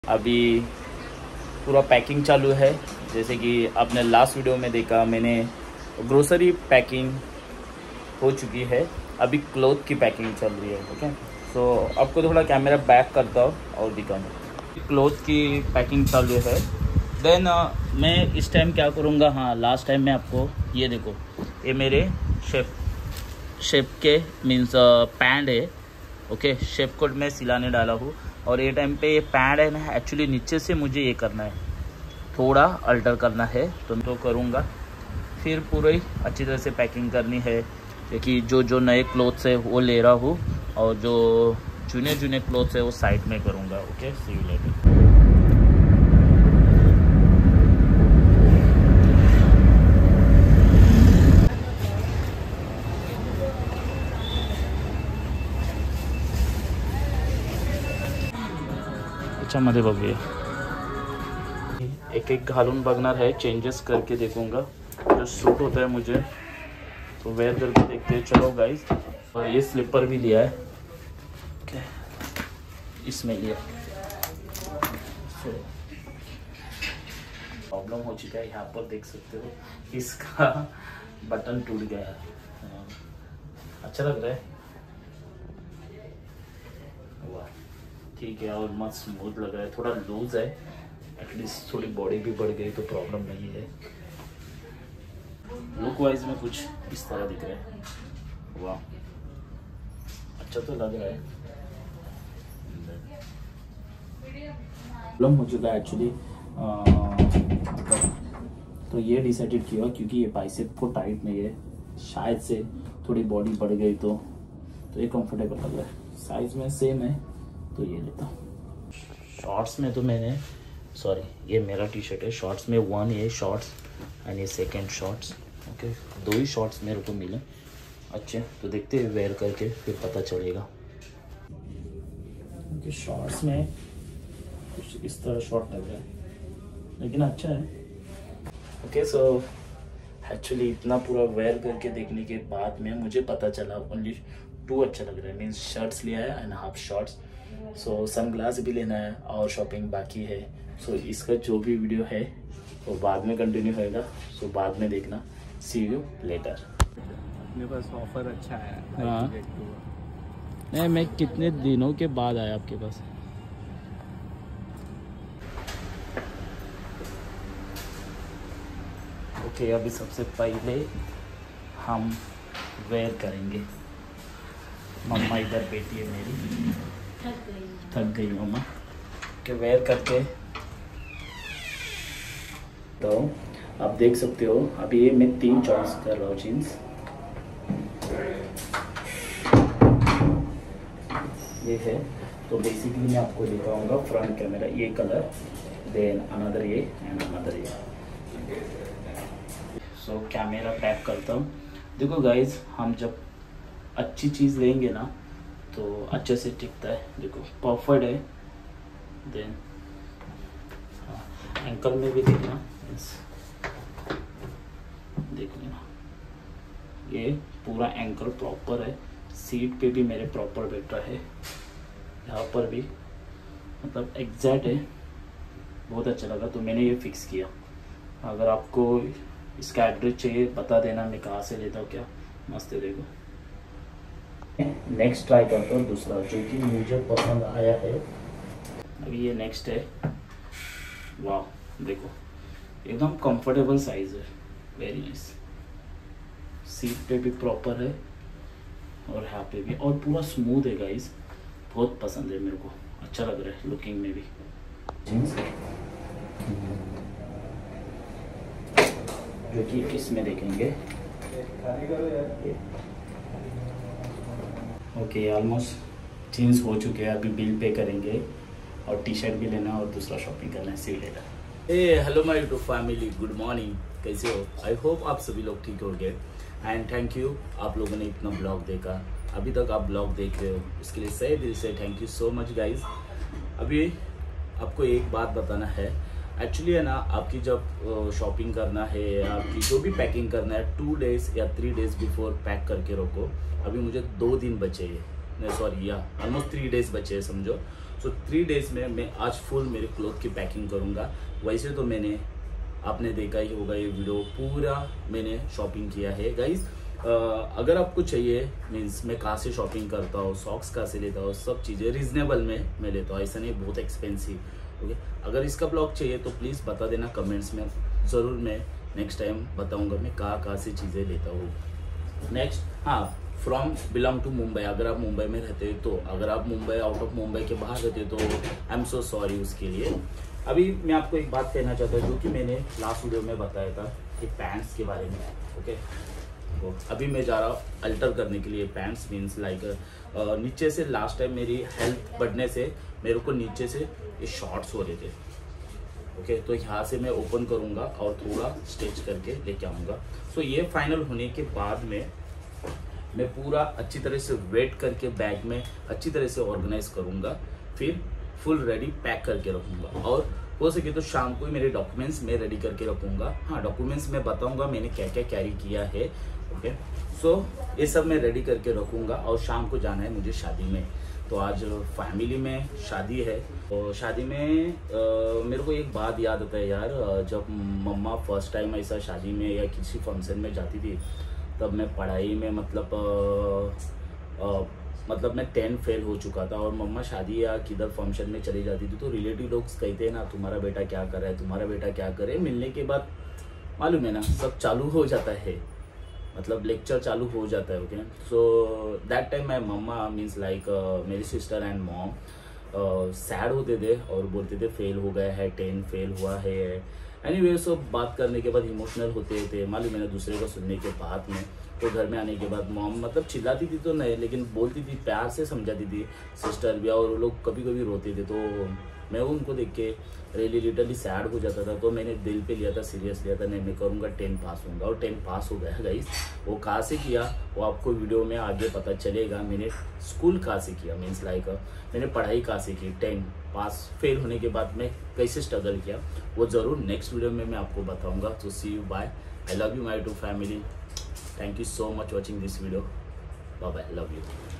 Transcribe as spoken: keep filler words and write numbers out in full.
अभी पूरा पैकिंग चालू है। जैसे कि आपने लास्ट वीडियो में देखा, मैंने ग्रोसरी पैकिंग हो चुकी है, अभी क्लोथ की पैकिंग चल रही है। ओके, सो आपको थोड़ा कैमरा बैक करता हूँ और दिखाऊंगा। क्लोथ की पैकिंग चालू है। देन uh, मैं इस टाइम क्या करूँगा, हाँ लास्ट टाइम मैं आपको ये देखो, ये मेरे शेप शेप के मीन्स पैंट है। ओके, शेप कोट में सिलाने डाला हूँ और ये टाइम पे ये पैंट है ना, एक्चुअली नीचे से मुझे ये करना है, थोड़ा अल्टर करना है, तो मैं तो करूँगा। फिर पूरी अच्छी तरह से पैकिंग करनी है, क्योंकि जो जो नए क्लोथ्स है वो ले रहा हूँ और जो चुने चुने क्लोथ्स है वो साइड में करूँगा। Okay, see you later. अच्छा मध्ये बघूया, एक एक घालून बघणार है, चेंजेस करके देखूंगा जो सूट होता है मुझे, तो वेयर करके देखते हैं। चलो गाइस, और ये स्लीपर भी लिया है। ओके, इसमें लिया। प्रॉब्लम हो चुका है, यहाँ पर देख सकते हो इसका बटन टूट गया है। अच्छा लग रहा है, वाह ठीक है, और मस्त स्मूथ लग रहा है। थोड़ा लूज है, एटलीस्ट थोड़ी बॉडी भी बढ़ गई तो प्रॉब्लम नहीं है। लुक वाइज में कुछ इस तरह दिख रहा है। वाह, अच्छा तो लग रहा है। प्रॉब्लम हो चुका है एक्चुअली, तो ये डिसाइडेड किया क्योंकि ये बाइसेप को टाइट नहीं है, शायद से थोड़ी बॉडी बढ़ गई तो तो ये कंफर्टेबल लग रहा है। साइज में सेम है तो ये लेता हूँ। शॉर्ट्स में तो मैंने, सॉरी ये मेरा टी शर्ट है, शॉर्ट्स में वन ये शॉर्ट्स एंड ये सेकेंड शॉर्ट्स। ओके, दो ही शॉर्ट्स मेरे को मिले अच्छे, तो देखते हैं वेयर करके फिर पता चलेगा। ओके, शॉर्ट्स में कुछ इस तरह शॉर्ट लग रहा है लेकिन अच्छा है। ओके, सो एक्चुअली इतना पूरा वेयर करके देखने के बाद में मुझे पता चला ओनली टू अच्छा लग रहा है, मीन्स शर्ट्स लिया है and half shorts. So sunglass भी लेना है और शॉपिंग बाकी है। सो so, इसका जो भी वीडियो है वो बाद में कंटिन्यू होएगा, सो so, बाद में देखना। See you later. अपने पास ऑफर अच्छा है। हाँ, नहीं मैं कितने दिनों के बाद आया आपके पास। ओके okay, अभी सबसे पहले हम वेयर करेंगे। मम्मा इधर बैठी है मेरी, थक गई थक गई मम्मा के वेयर करके। तो आप देख सकते हो अभी ये मैं तीन चॉइस कर रहा हूँ जीन्स। ये है, तो बेसिकली मैं आपको दिखाऊंगा फ्रंट कैमरा, ये कलर, देन अनदर ये एंड अनदर ये। सो so, कैमरा पैक करता हूँ। देखो गाइज, हम जब अच्छी चीज़ लेंगे ना तो अच्छे से टिकता है। देखो परफेक्ट है। देन हाँ, एंकल में भी देखना, देख लेना ये पूरा एंकल प्रॉपर है। सीट पे भी मेरे प्रॉपर बैठा है, यहाँ पर भी मतलब एग्जैक्ट है। बहुत अच्छा लगा तो मैंने ये फिक्स किया। अगर आपको इसका एड्रेस चाहिए बता देना, मैं कहाँ से लेता हूँ क्या। मस्त है, देखो। नेक्स्ट ट्राई करता हूँ दूसरा जो कि मुझे पसंद आया है। अभी ये नेक्स्ट है। वाह, देखो एकदम कंफर्टेबल साइज है, वेरी नाइस। सीट पे भी प्रॉपर है और यहाँ पे भी, और पूरा स्मूथ है गाइस। बहुत पसंद है मेरे को, अच्छा लग रहा है लुकिंग में भी। जो कि इसमें देखेंगे। ओके, ऑलमोस्ट जीन्स हो चुके हैं, अभी बिल पे करेंगे और टी शर्ट भी लेना और दूसरा शॉपिंग करना है। See later. ए hello my YouTube family, good morning, कैसे हो? आई होप आप सभी लोग ठीक हो गए एंड थैंक यू आप लोगों ने इतना ब्लॉग देखा, अभी तक आप ब्लॉग देख रहे हो, इसके लिए सही दिल से thank you so much guys. अभी आपको एक बात बताना है, एक्चुअली है ना, आपकी जब शॉपिंग करना है, आपकी जो भी पैकिंग करना है, टू डेज या थ्री डेज बिफोर पैक करके रखो। अभी मुझे दो दिन बचे हैं, नहीं सॉरी या ऑलमोस्ट थ्री डेज बचे हैं समझो। सो थ्री डेज में मैं आज फुल मेरे क्लोथ की पैकिंग करूँगा। वैसे तो मैंने आपने देखा ही होगा ये वीडियो, पूरा मैंने शॉपिंग किया है गाइज। अगर आपको चाहिए मीन्स मैं कहाँ से शॉपिंग करता हूँ, सॉक्स कहाँ से लेता हूँ, सब चीज़ें रीजनेबल में मैं लेता हूँ, ऐसा नहीं बहुत एक्सपेंसिव। ओके, अगर इसका ब्लॉग चाहिए तो प्लीज़ बता देना कमेंट्स में, ज़रूर मैं नेक्स्ट टाइम बताऊँगा मैं कहाँ कहाँ से चीज़ें लेता हूँ। नेक्स्ट, हाँ, फ्रॉम बिलोंग टू मुंबई। अगर आप मुंबई में रहते हो तो, अगर आप मुंबई आउट ऑफ मुंबई के बाहर रहते हो तो आई एम सो सॉरी उसके लिए। अभी मैं आपको एक बात कहना चाहता हूँ जो कि मैंने लास्ट वीडियो में बताया था कि पैंट्स के बारे में। ओके, तो अभी मैं जा रहा हूँ अल्टर करने के लिए। पैंट्स मीन्स लाइक नीचे से, लास्ट टाइम मेरी हेल्थ बढ़ने से मेरे को नीचे से ये शॉर्ट्स हो रहे थे। ओके okay, तो यहाँ से मैं ओपन करूँगा और थोड़ा स्टिच करके लेके आऊँगा। सो so, ये फाइनल होने के बाद में मैं पूरा अच्छी तरह से वेट करके बैग में अच्छी तरह से ऑर्गेनाइज करूँगा, फिर फुल रेडी पैक करके रखूँगा। और हो सके तो शाम को ही मेरे डॉक्यूमेंट्स मैं रेडी करके रखूँगा। हाँ, डॉक्यूमेंट्स मैं बताऊँगा मैंने क्या क्या कैरी किया है। ओके, सो so, ये सब मैं रेडी करके रखूँगा और शाम को जाना है मुझे शादी में। तो आज फैमिली में शादी है, और शादी में आ, मेरे को एक बात याद आता है यार, जब मम्मा फर्स्ट टाइम ऐसा शादी में या किसी फंक्शन में जाती थी तब मैं पढ़ाई में मतलब आ, आ, मतलब मैं टेन फेल हो चुका था, और मम्मा शादी या किधर फंक्शन में चली जाती थी तो रिलेटिव लोग कहते हैं ना, तुम्हारा बेटा क्या कर रहा है, तुम्हारा बेटा क्या करे। मिलने के बाद मालूम है ना सब चालू हो जाता है, मतलब लेक्चर चालू हो जाता है। Okay, so that time my mama means like मेरी सिस्टर एंड मॉम सैड होते थे और बोलते थे फेल हो गया है, टेन फेल हुआ है। एनीवे, सब बात करने के बाद इमोशनल होते थे, मालूम है ना, दूसरे को सुनने के बाद में। तो घर में आने के बाद मॉम मतलब चिल्लाती थी तो नहीं, लेकिन बोलती थी, प्यार से समझाती थी सिस्टर भी, और वो लोग कभी कभी रोते थे। तो मैं उनको देख के रियली लिटरली सैड हो जाता था। तो मैंने दिल पे लिया था, सीरियस लिया था, नहीं मैं करूँगा, टेन पास होऊंगा, और टेन पास हो गया गाइस। वो कहाँ से किया वो आपको वीडियो में आगे पता चलेगा। मैंने स्कूल कहाँ से किया, मीन्स लाइक मैंने पढ़ाई कहाँ से की, टेन पास फेल होने के बाद मैं कैसे स्ट्रगल किया, वो ज़रूर नेक्स्ट वीडियो में मैं आपको बताऊँगा। तो see you, bye, I love you my to family, thank you so much watching this video, bye bye, love you.